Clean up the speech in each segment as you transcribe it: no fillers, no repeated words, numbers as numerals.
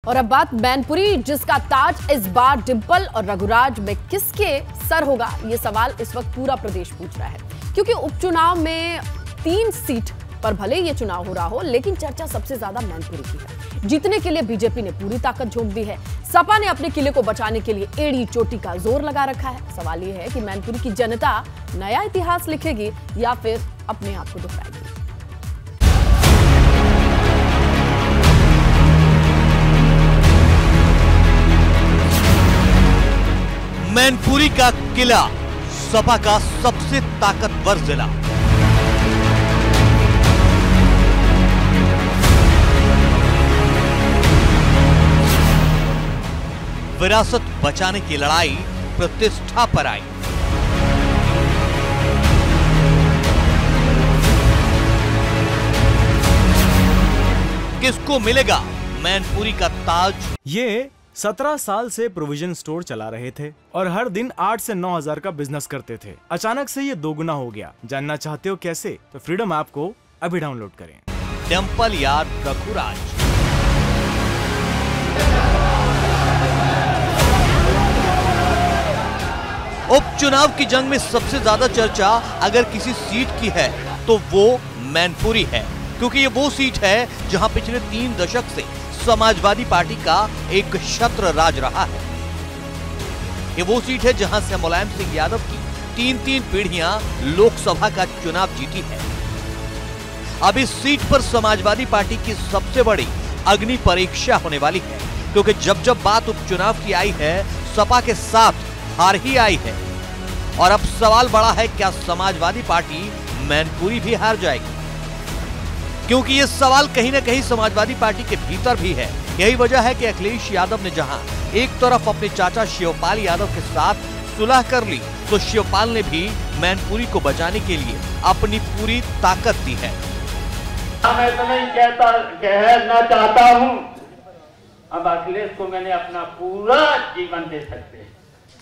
और अब बात मैनपुरी, जिसका ताज इस बार डिंपल और रघुराज में किसके सर होगा, ये सवाल इस वक्त पूरा प्रदेश पूछ रहा है। क्योंकि उपचुनाव में 3 सीट पर भले ये चुनाव हो रहा हो, लेकिन चर्चा सबसे ज्यादा मैनपुरी की है। जीतने के लिए बीजेपी ने पूरी ताकत झोंक दी है। सपा ने अपने किले को बचाने के लिए एड़ी चोटी का जोर लगा रखा है। सवाल ये है कि मैनपुरी की जनता नया इतिहास लिखेगी या फिर अपने आप को दोहराएगी। मैनपुरी का किला सपा का सबसे ताकतवर जिला। विरासत बचाने की लड़ाई प्रतिष्ठा पर आई। किसको मिलेगा मैनपुरी का ताज? ये 17 साल से प्रोविजन स्टोर चला रहे थे और हर दिन 8 से 9 हजार का बिजनेस करते थे। अचानक से ये दोगुना हो गया। जानना चाहते हो कैसे? तो फ्रीडम ऐप को अभी डाउनलोड करें। डिंपल या रघुराज? उपचुनाव की जंग में सबसे ज्यादा चर्चा अगर किसी सीट की है तो वो मैनपुरी है, क्योंकि ये वो सीट है जहां पिछले 3 दशक से समाजवादी पार्टी का एक छत्र राज रहा है। ये वो सीट है जहां से मुलायम सिंह यादव की 3 पीढ़ियां लोकसभा का चुनाव जीती है। अब इस सीट पर समाजवादी पार्टी की सबसे बड़ी अग्नि परीक्षा होने वाली है, क्योंकि जब बात उपचुनाव की आई है, सपा के साथ हार ही आई है। और अब सवाल बड़ा है, क्या समाजवादी पार्टी मैनपुरी भी हार जाएगी? क्योंकि ये सवाल कहीं ना कहीं समाजवादी पार्टी के भीतर भी है। यही वजह है कि अखिलेश यादव ने जहां एक तरफ अपने चाचा शिवपाल यादव के साथ सुलह कर ली, तो शिवपाल ने भी मैनपुरी को बचाने के लिए अपनी पूरी ताकत दी है। मैं तो नहीं कहना चाहता हूं, अब अखिलेश को मैंने अपना पूरा जीवन दे सकते हैं।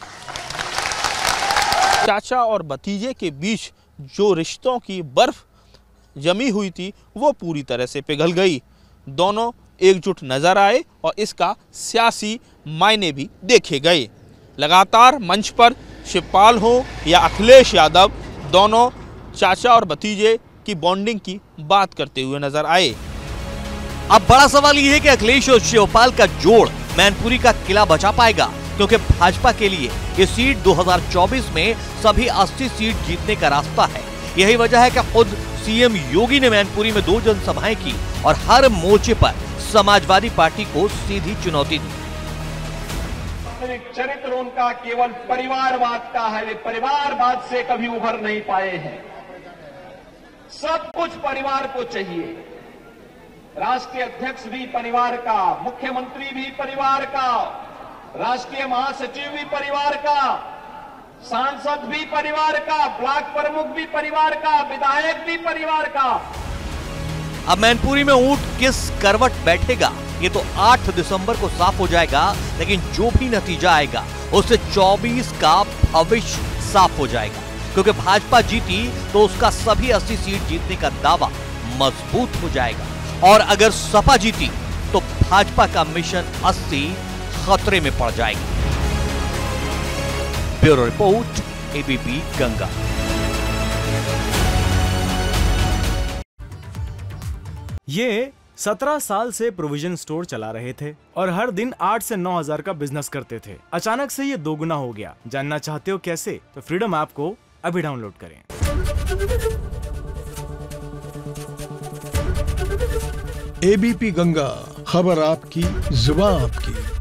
चाचा और भतीजे के बीच जो रिश्तों की बर्फ जमी हुई थी वो पूरी तरह से पिघल गई। दोनों एकजुट नजर आए और इसका सियासी मायने भी देखे गए। लगातार मंच पर शिवपाल हो या अखिलेश यादव, दोनों चाचा और भतीजे की बॉन्डिंग की बात करते हुए नजर आए। अब बड़ा सवाल यह है कि अखिलेश और शिवपाल का जोड़ मैनपुरी का किला बचा पाएगा, क्योंकि भाजपा के लिए ये सीट 2024 में सभी 80 सीट जीतने का रास्ता है। यही वजह है कि खुद सीएम योगी ने मैनपुरी में 2 जनसभाएं की और हर मोर्चे पर समाजवादी पार्टी को सीधी चुनौती दी। चरित्र उनका केवल परिवारवाद का है, वे परिवारवाद से कभी उभर नहीं पाए हैं। सब कुछ परिवार को चाहिए। राष्ट्रीय अध्यक्ष भी परिवार का, मुख्यमंत्री भी परिवार का, राष्ट्रीय महासचिव भी परिवार का, सांसद भी परिवार का, ब्लॉक प्रमुख भी परिवार का, विधायक भी परिवार का। अब मैनपुरी में ऊंट किस करवट बैठेगा ये तो 8 दिसंबर को साफ हो जाएगा, लेकिन जो भी नतीजा आएगा उससे 24 का भविष्य साफ हो जाएगा। क्योंकि भाजपा जीती तो उसका सभी 80 सीट जीतने का दावा मजबूत हो जाएगा, और अगर सपा जीती तो भाजपा का मिशन 80 खतरे में पड़ जाएगा। Bureau report, ABP Ganga. ये 17 साल से प्रोविजन स्टोर चला रहे थे और हर दिन 8 से 9 हजार का बिजनेस करते थे। अचानक से ये दोगुना हो गया। जानना चाहते हो कैसे? तो फ्रीडम ऐप को अभी डाउनलोड करें। एबीपी गंगा, खबर आपकी, जुबान आपकी।